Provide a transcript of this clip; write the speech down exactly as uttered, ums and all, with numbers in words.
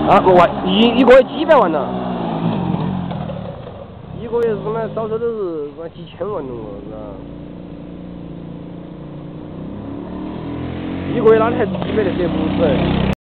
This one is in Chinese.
啊，不万一一个月几百万了，一个月是嘛少说都是什么几千万了，是吧？一个月哪里还几百的，这不是？